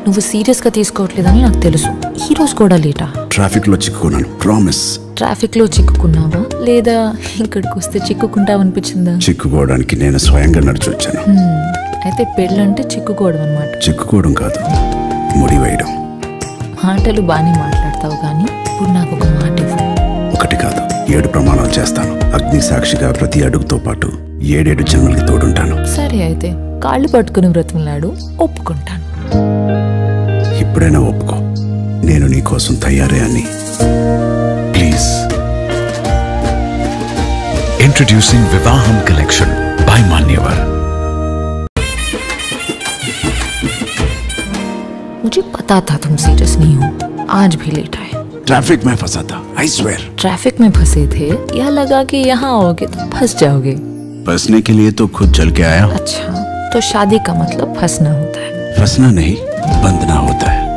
నువ్వు సీరియస్ గా తీసుకోవట్లేదని నాకు తెలుసు. ఈ రోజు కూడా లేటా? ట్రాఫిక్ లో చిక్కుకున్నాను, ప్రామిస్. ట్రాఫిక్ లో చిక్కుకున్నావా లేదా ఇక్కడికి వస్తే చిక్కుకుంటావనిపించిందా? చిక్కుకోవడానికి నేను స్వయంగా నడిచి వచ్చాను. అయితే పెళ్ళంటే చిక్కుకోవడం అన్నమాట. చిక్కుకోవడం కాదు, ముడి వేయడం. మాటలు బాగానే మాట్లాడతావు కానీ ఇప్పుడు నాకు ఒక మాట ఇవ్వు. ఒకటి కాదు, 7 ప్రమాణాలు చేస్తాను. అగ్ని సాక్షిగా ప్రతి అడుగుతో పాటు 7 జన్మలకి తోడుంటాను. సరే అయితే కాళ్ళు పట్టుకుని బ్రతిమలాడు, ఒప్పుకుంటాను. ఇప్పుడైనా ఒప్పుకో, నేను నీ కోసం తయారే అని. Please. Introducing Vivaham Collection by Manyavar. मुझे पता था तुम सीरियस नहीं हो, आज भी लेट आए। ट्रैफिक में फंसा था, I swear. ट्रैफिक में फंसे थे या लगा कि यहाँ आओगे तो फंस जाओगे? फंसने के लिए तो खुद चल के आया। अच्छा, तो शादी का मतलब फंसना होता है? फंसना नहीं, बंधना होता है।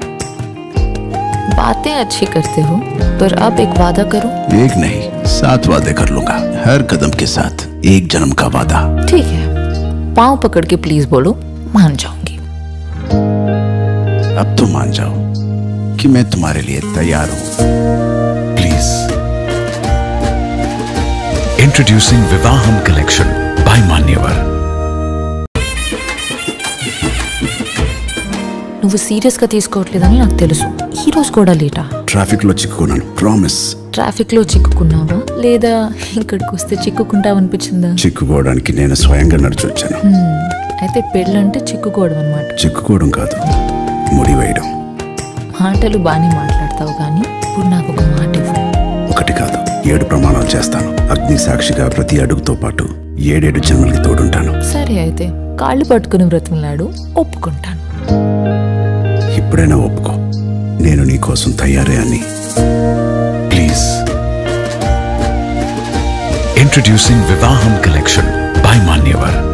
बातें अच्छी करते हो, पर अब एक वादा करो। एक नहीं, 7 वादे कर लूंगा, हर कदम के साथ 1 जन्म का वादा। ठीक है, पाँव पकड़ के प्लीज बोलो, मान जाऊंगी। अब तो मान जाओ कि मैं तुम्हारे लिए तैयार हूँ। Please. Introducing Vivaham Collection by Manyavar. నువ్వు సీరియస్ గా తీసుకోవట్లేదని నాకు తెలుసు. ఈ రోజు కూడా లేటా? ట్రాఫిక్ లో చిక్కుకున్నాను, ప్రామిస్. ట్రాఫిక్ లో చిక్కుకున్నావా లేదా ఇక్కడికి వస్తే చిక్కుకుంటావనిపించిందా? చిక్కుకోవడానికి నేను స్వయంగా నడిచి వచ్చాను. అయితే పెళ్ళంటే చిక్కుకోవడం అన్నమాట. చిక్కుకోవడం కాదు, ముడి వేయడం. మాటలు బాగానే మాట్లాడతావు కానీ ఇప్పుడు నాకు ఒక మాట ఇవ్వు. ఒకటి కాదు, 7 ప్రమాణాలు చేస్తాను. అగ్ని సాక్షిగా ప్రతి అడుగుతో పాటు 7 జన్మలకి తోడుంటాను. సరే అయితే కాళ్ళు పట్టుకుని బ్రతిమలాడు, ఒప్పుకుంటాను. ఇప్పుడైనా ఒప్పుకో, నేను నీ కోసం తయారే అని. Please. Introducing Vivaham Collection by Manyavar.